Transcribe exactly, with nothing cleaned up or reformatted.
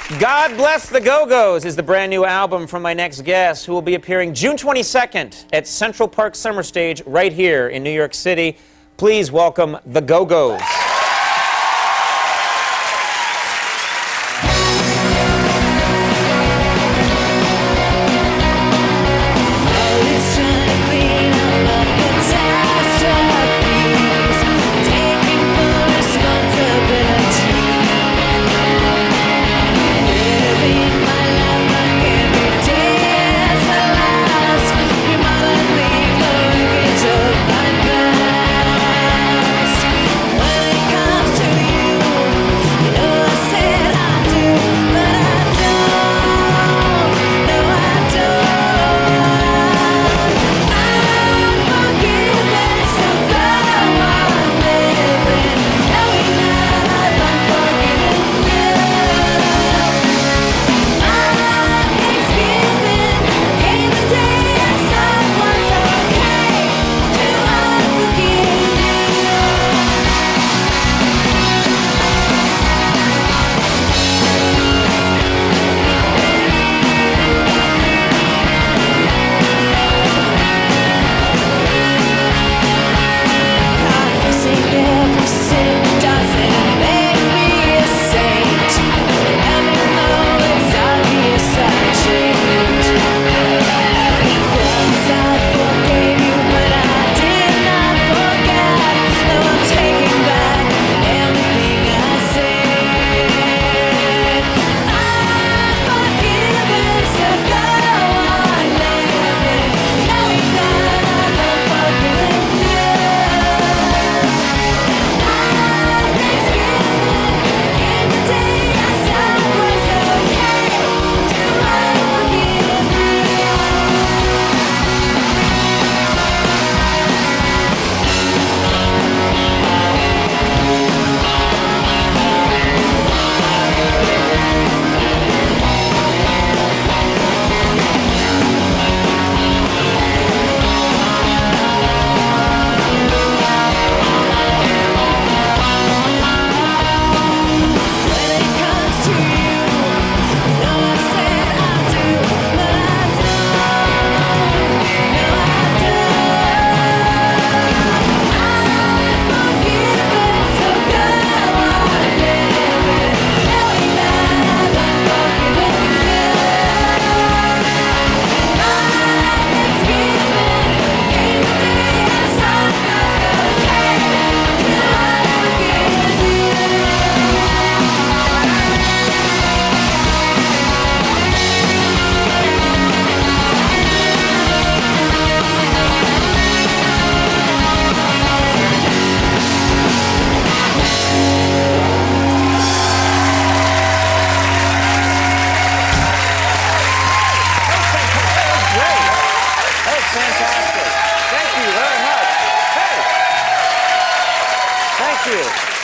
God Bless the Go-Go's is the brand new album from my next guest, who will be appearing June twenty-second at Central Park Summer Stage right here in New York City. Please welcome the Go-Go's. Fantastic. Thank you very much. Hey. Thank you.